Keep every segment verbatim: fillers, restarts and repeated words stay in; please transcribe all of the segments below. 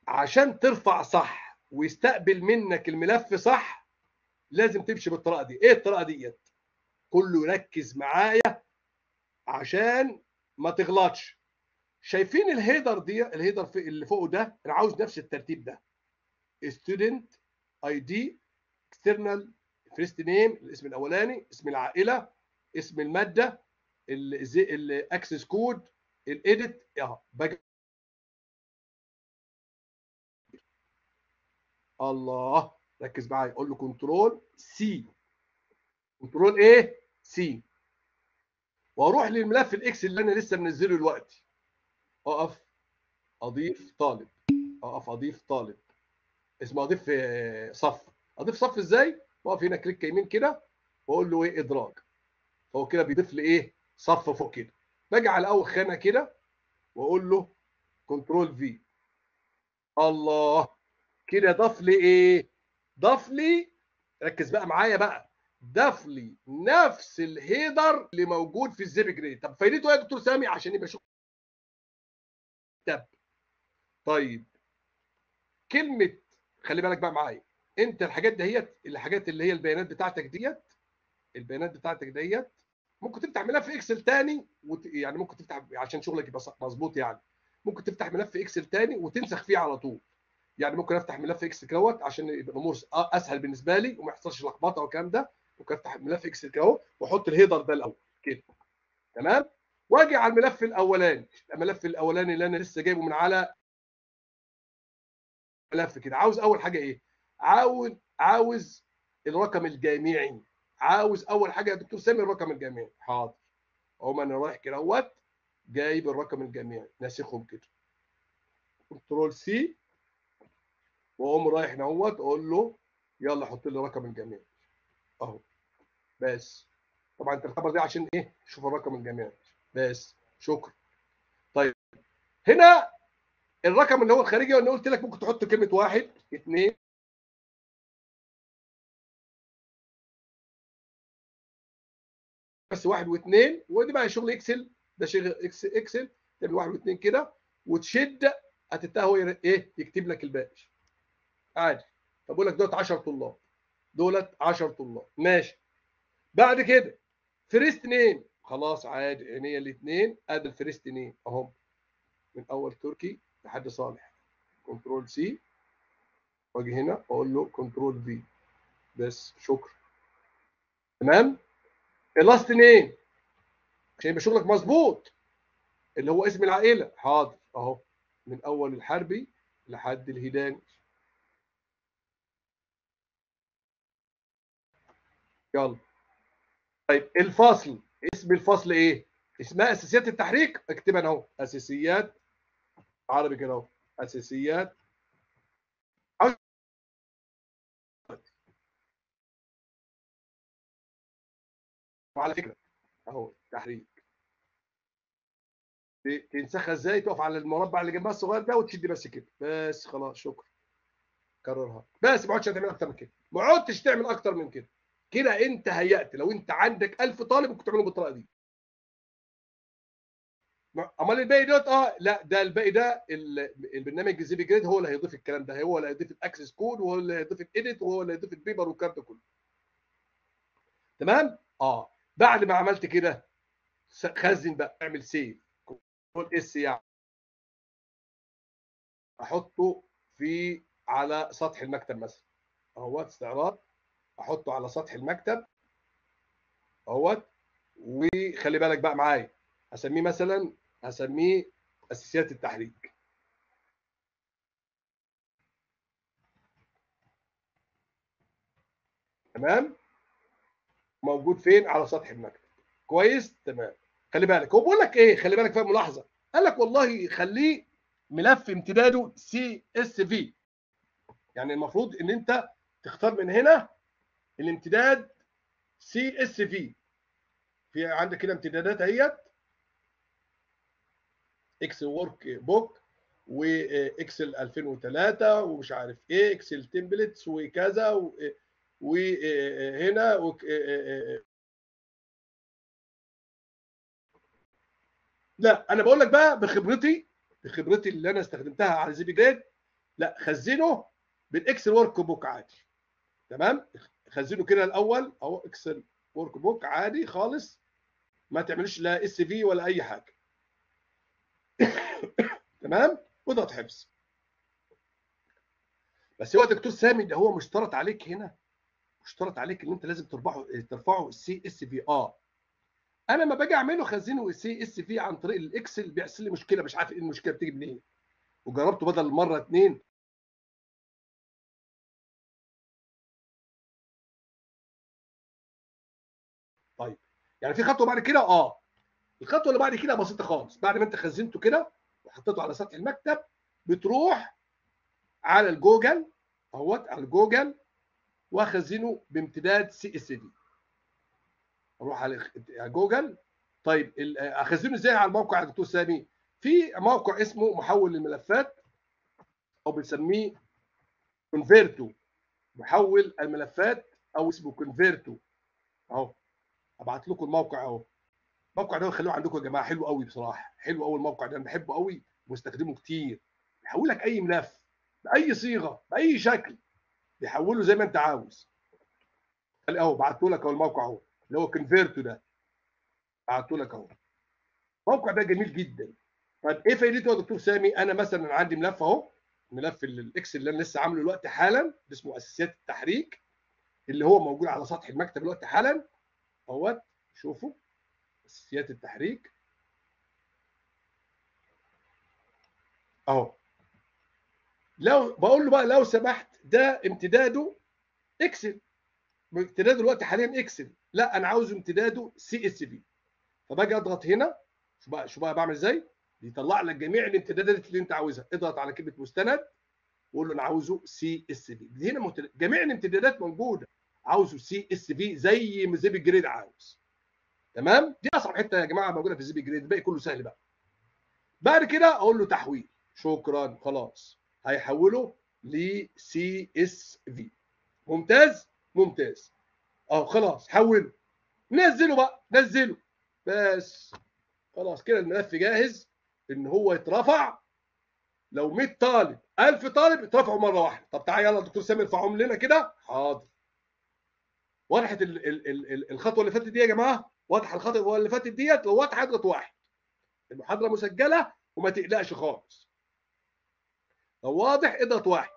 عشان ترفع صح ويستقبل منك الملف صح لازم تمشي بالطريقه دي. ايه الطريقه ديت؟ كله يركز معايا عشان ما تغلطش. شايفين الهيدر دي، الهيدر في اللي فوق ده، انا عاوز نفس الترتيب ده. ستودنت اي دي، اكسترنال، فيرست نيم الاسم الاولاني، اسم العائله، اسم الماده، الاكسس كود، الايديت اهو. الله، ركز معايا. اقول له كنترول سي، كنترول ايه سي، واروح للملف الاكس اللي انا لسه منزله دلوقتي. اقف اضيف طالب، اقف اضيف طالب، اسمه اضيف صف. اضيف صف ازاي؟ واقف هنا كليك يمين كده واقول له ايه ادراج، فهو كده بيضيف لي ايه صف فوق كده. باجي على اول خانه كده واقول له كنترول في. الله، كده ضاف لي ايه؟ ضاف لي، ركز بقى معايا بقى، ضاف لي نفس الهيدر اللي موجود في الزيب جريد. طب فايدته ايه يا دكتور سامي؟ عشان يبقى شغل تاب. طيب كلمه، خلي بالك بقى معايا، انت الحاجات دهيت، الحاجات اللي هي البيانات بتاعتك ديت، البيانات بتاعتك ديت ممكن تفتح ملف اكسل تاني وت... يعني ممكن تفتح عشان شغلك يبقى مظبوط يعني. ممكن تفتح ملف اكسل تاني وتنسخ فيه على طول. يعني ممكن افتح ملف اكسل كروت عشان يبقى الامور اسهل بالنسبه لي وما يحصلش لخبطه والكلام ده. ممكن افتح ملف اكسل كده واحط الهيدر ده الاول كده، تمام. واجي على الملف الاولاني، الملف الاولاني اللي انا لسه جايبه من على ملف كده. عاوز اول حاجه ايه؟ عاوز عاوز الرقم الجامعي. عاوز اول حاجه يا دكتور سامي الرقم الجامعي. حاضر، اقوم انا رايح كده اهوت جايب الرقم الجامعي ناسخهم كده، كنترول سي، واقوم رايح اهوت اقول له يلا حط لي الرقم الجامعي اهو. بس طبعا انت الخبر ده عشان ايه؟ شوف الرقم الجامعي. بس شكرا. طيب هنا الرقم اللي هو الخارجي، وانا قلت لك ممكن تحط كلمه واحد اثنين، بس واحد واثنين، ودي بقى شغل اكسل، ده شغل اكسل. اكسل تعمل واحد واثنين كده وتشد، هتنتهي هو ايه؟ يكتب لك الباقي عادي. طب بقول لك دولت عشرة طلاب، دولت عشرة طلاب، ماشي. بعد كده فيرست نيم، خلاص عادي، عينيا الاثنين، ادي الفيرست نيم اهم من اول تركي لحد صالح. كنترول سي، واجي هنا اقول له كنترول في. بس شكرا، تمام. اللاست نيم عشان يبقى شغلك مظبوط، اللي هو اسم العائله. حاضر اهو، من اول الحربي لحد الهيداني. يلا. طيب الفصل، اسم الفصل ايه؟ اسمها اساسيات التحريك، اكتبها اهو، اساسيات، عربي كده اهو، اساسيات. وعلى فكره اهو تحريك، تنسخها ازاي؟ تقف على المربع اللي جنبها الصغير ده وتشد بس كده، بس خلاص شكرا. كررها بس، ما عدتش هتعمل اكتر من كده، ما عدتش تعمل اكتر من كده. كده انت هيأت، لو انت عندك ألف طالب ممكن تعمله بالطريقه دي. امال الباقي دوت اه لا، ده الباقي ده البرنامج الزيبي جريد هو اللي هيضيف الكلام ده، هو اللي هيضيف الاكسس كود، وهو اللي هيضيف الايديت، وهو اللي هيضيف البيبر والكلام ده كله. تمام؟ اه. بعد ما عملت كده خزن بقى، اعمل سيف، كنترول اس يعني، احطه في على سطح المكتب مثلا اهوت، استعراض، احطه على سطح المكتب اهوت. وخلي بالك بقى معايا، هسميه مثلا، هسميه اساسيات التحريك. تمام؟ موجود فين؟ على سطح المكتب. كويس، تمام. خلي بالك هو بيقول لك ايه، خلي بالك فاهم ملاحظه، قال لك والله خليه ملف امتداده سي اس في. يعني المفروض ان انت تختار من هنا الامتداد سي اس في. في عندك كده امتدادات اهيت، اكس ورك بوك، واكسل ألفين وثلاثة، ومش عارف ايه، اكسل تمبلتس وكذا، وهنا لا انا بقول لك بقى بخبرتي، بخبرتي اللي انا استخدمتها على زي بي جريد، لا خزنه بالاكسل ورك بوك عادي. تمام، خزنه كده الاول اهو اكسل ورك بوك عادي خالص، ما تعملش لا اس في ولا اي حاجه. تمام، واضغط حفظ. بس هو دكتور سامي ده هو مشترط عليك هنا، مشترط عليك ان انت لازم ترفعه ترفعه السي اس في. اه انا لما باجي اعمله خزنه السي اس في عن طريق الاكسل بيحصل لي مشكله، مش عارف ايه المشكله بتيجي منين، وجربته بدل مره اتنين. طيب يعني في خطوه بعد كده. اه الخطوه اللي بعد كده بسيطه خالص. بعد ما انت خزنته كده وحطيته على سطح المكتب، بتروح على الجوجل اهوت، على الجوجل، واخزنه بامتداد سي اس في. اروح على جوجل. طيب اخزنه ازاي على الموقع يا دكتور سامي؟ في موقع اسمه محول للملفات، او بنسميه كونفيرتو، محول الملفات، او اسمه كونفيرتو اهو. ابعت لكم الموقع اهو. الموقع ده خلوه عندكم يا جماعه، حلو قوي بصراحه، حلو قوي الموقع ده، انا بحبه قوي وبستخدمه كتير. بيحول لك اي ملف باي صيغه باي شكل، بيحوله زي ما انت عاوز. اهو بعته لك اهو الموقع اهو، اللي هو كونفيرتو ده، بعته لك اهو. الموقع ده جميل جدا. طيب ايه فايدته يا دكتور سامي؟ انا مثلا عندي ملف اهو، ملف الاكسل اللي انا لسه عامله دلوقتي حالا، اسمه اساسيات التحريك، اللي هو موجود على سطح المكتب دلوقتي حالا اهوت. شوفوا اساسيات التحريك اهو. لو بقول له بقى لو سمحت، ده امتداده اكسل، امتداده دلوقتي حاليا اكسل، لا انا عاوز امتداده سي اس في. فباجي اضغط هنا، شو بقى شو بقى بعمل ازاي؟ بيطلع لك جميع الامتدادات اللي انت عاوزها. اضغط على كلمه مستند وقول له انا عاوزه سي اس في. هنا متد... جميع الامتدادات موجوده، عاوزه سي اس في زي ما زيب جريد عاوز. تمام، دي اصعب حته يا جماعه موجوده في زيب جريد، الباقي كله سهل بقى. بعد كده اقول له تحويل، شكرا خلاص هيحوله لسي اس في. ممتاز ممتاز اهو، خلاص حوله. نزله بقى، نزله بس. خلاص كده الملف جاهز ان هو يترفع. لو مية طالب ألف طالب اترفعوا مره واحده. طب تعالى يلا دكتور سامي ارفعهم لنا كده. حاضر. وضحت ال ال ال الخطوه اللي فاتت دي يا جماعه؟ واضحه الخطوه اللي فاتت ديت؟ لو واضحه اضغط واحد. المحاضره مسجله وما تقلقش خالص. لو واضح اضغط واحد.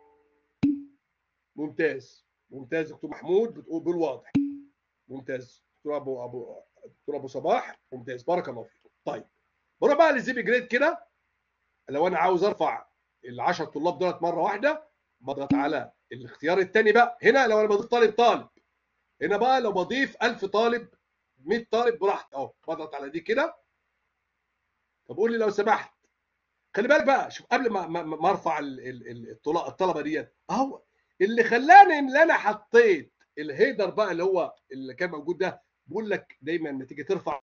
ممتاز ممتاز دكتور محمود، بتقول بالواضح. ممتاز دكتور ابو ابو دكتور ابو صباح، ممتاز بارك الله فيكم. طيب بروح بقى للزيب جريد كده. لو انا عاوز ارفع ال عشرة طلاب دولت مره واحده، بضغط على الاختيار الثاني بقى. هنا لو انا بضيف طالب طالب، هنا بقى لو بضيف ألف طالب مية طالب براحتي اهو، بضغط على دي كده. طب قول لي لو سمحت، خلي بالك بقى، شوف قبل ما ما, ما ارفع الطلبه ديت اهو، اللي خلاني اللي انا حطيت الهيدر بقى اللي هو اللي كان موجود ده. بقول لك دايما لما تيجي ترفع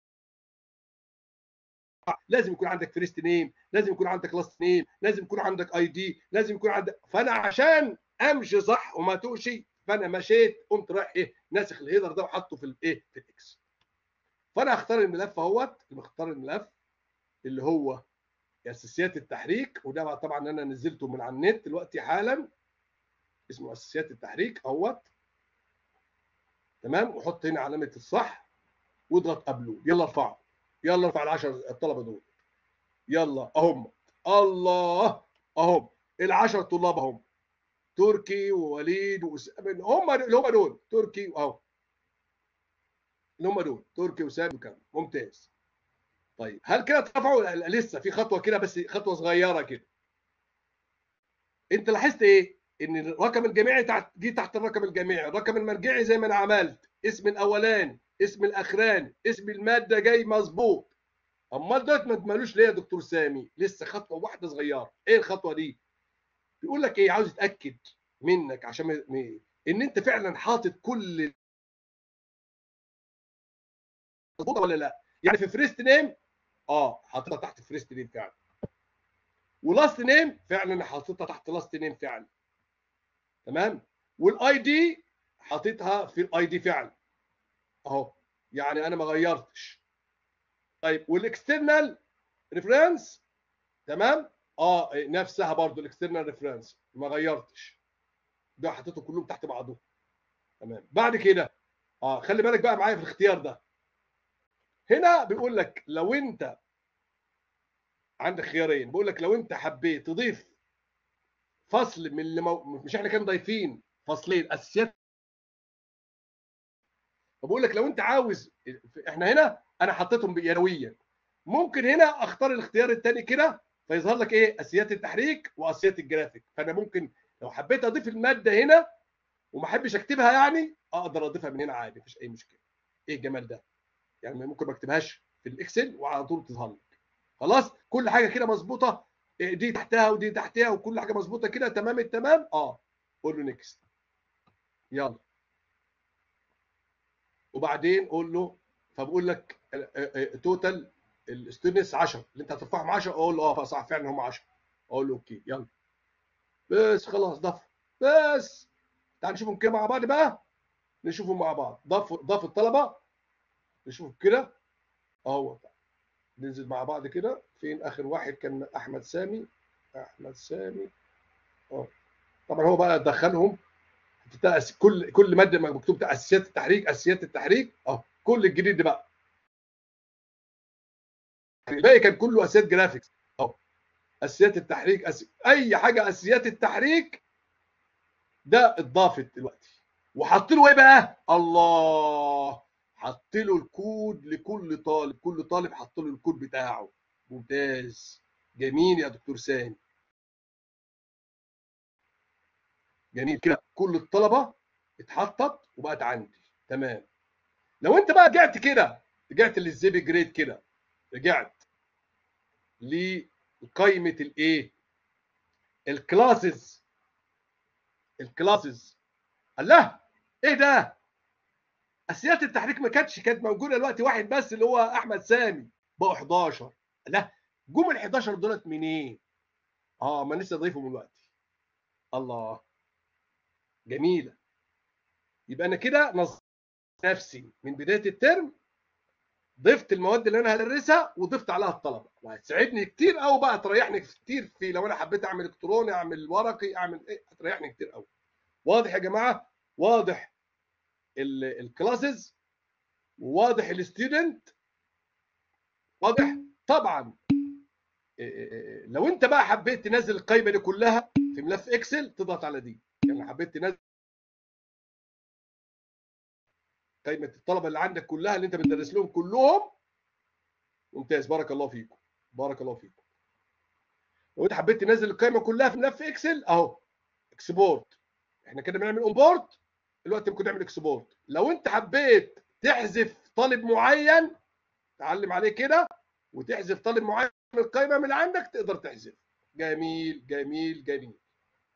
لازم يكون عندك فيرست نيم، لازم يكون عندك لاست نيم، لازم يكون عندك اي دي، لازم يكون عندك. فانا عشان امشي صح وما توشي، فانا مشيت قمت رايح ايه ناسخ الهيدر ده وحطه في الايه في الاكس. فانا اختار الملف اهوت، مختار الملف اللي هو اساسيات التحريك، وده طبعا انا نزلته من على النت دلوقتي حالا، اسمه اساسيات التحريك اهوت. تمام، وحط هنا علامه الصح واضغط ابلود. يلا ارفعه، يلا ارفع ال عشرة الطلبه دول. يلا اهم، الله اهم ال عشرة طلاب اهم، تركي ووليد واسامه، هم اللي هم دول تركي اهو، اللي هم دول تركي وسامي وكام. ممتاز. طيب هل كده اترفعوا؟ لسه في خطوه كده، بس خطوه صغيره كده. انت لاحظت ايه؟ ان الرقم الجامعي تحت جه تحت الرقم الجامعي، الرقم المرجعي زي ما انا عملت، اسم الاولاني، اسم الاخراني، اسم الماده جاي مظبوط. امال دوت ما تمالوش ليه يا دكتور سامي؟ لسه خطوه واحده صغيره. ايه الخطوه دي؟ بيقول لك ايه، عاوز يتاكد منك عشان م... ان انت فعلا حاطط كل مظبوطه ولا لا. يعني في فريست نيم اه حاططها تحت فريست نيم فعلا، ولاست نيم فعلا حاططها تحت لاست نيم فعلا. تمام، والاي دي حاططها في الاي دي فعلا اهو، يعني انا ما غيرتش. طيب والاكسترنال ريفرنس تمام اه نفسها برضو الاكسترنال ريفرنس ما غيرتش، ده حطيته كلهم تحت بعضهم. تمام. بعد كده اه خلي بالك بقى معايا في الاختيار ده. هنا بيقول لك لو انت عندك خيارين، بيقول لك لو انت حبيت تضيف فصل من اللي مو... مش احنا كنا ضايفين فصلين اساسيات، فبقول لك لو انت عاوز، احنا هنا انا حطيتهم يدويا، ممكن هنا اختار الاختيار الثاني كده فيظهر لك ايه اساسيات التحريك واساسيات الجرافيك. فانا ممكن لو حبيت اضيف الماده هنا وما احبش اكتبها يعني اقدر اضيفها من هنا عادي مفيش اي مشكله. ايه الجمال ده؟ يعني ممكن ما اكتبهاش في الاكسل وعلى طول تظهر لك. خلاص كل حاجه كده مظبوطه، دي تحتها ودي تحتها وكل حاجه مظبوطه كده تمام التمام. اه قول له نيكست. يلا. وبعدين قول له، فبقول لك توتال الستودنتس عشرة اللي انت هترفعهم عشرة، اقول له اه صح فعلا هم عشرة، اقول له اوكي. يلا بس خلاص ضاف. بس تعال نشوفهم كده مع بعض بقى، نشوفهم مع بعض. ضاف ضاف الطلبه، نشوف كده اهو. ننزل مع بعض كده. فين اخر واحد؟ كان احمد سامي. احمد سامي اه. طبعا هو بقى دخلهم كل كل ماده مكتوب بتاع اساسيات التحريك، اساسيات التحريك اه كل الجديد ده بقى. الباقي كان كله اساسيات جرافيكس اه. اساسيات التحريك أس... اي حاجه اساسيات التحريك ده اتضافت دلوقتي. وحط له ايه بقى؟ الله، حط له الكود لكل طالب، كل طالب حط له الكود بتاعه. ممتاز، جميل يا دكتور سامي، جميل كده. كل الطلبه اتحطت وبقت عندي تمام. لو انت بقى رجعت كده، رجعت للزيبي جريد كده، رجعت لقائمه الايه؟ الكلاسز. الكلاسز. الله، ايه ده؟ اساسيات التحريك ما كانتش، كانت موجوده دلوقتي واحد بس اللي هو احمد سامي، بقوا احداشر. لا، جم ال احداشر دولت منين؟ اه ما لسه ضايفهم دلوقتي. الله، جميله. يبقى انا كده نظمت نفسي من بدايه الترم، ضفت المواد اللي انا هدرسها وضفت عليها الطلبه، وهتساعدني كتير قوي بقى، تريحني كتير في لو انا حبيت اعمل الكتروني، اعمل ورقي، اعمل ايه، هتريحني كتير قوي. واضح يا جماعه؟ واضح الكلاسز، وواضح الستودنت، واضح طبعا. لو انت بقى حبيت تنزل القائمه دي كلها في ملف اكسل تضغط على دي. يعني حبيت تنزل قائمه الطلبه اللي عندك كلها اللي انت بتدرس لهم كلهم، ممتاز، بارك الله فيكم، بارك الله فيكم. لو انت حبيت تنزل القائمه كلها في ملف اكسل اهو، اكسبورت. احنا كده بنعمل اونبورد، دلوقتي ممكن نعمل اكسبورت. لو انت حبيت تحذف طالب معين، تعلم عليه كده وتحذف طالب معين من القائمه من عندك، تقدر تحذف. جميل جميل جميل.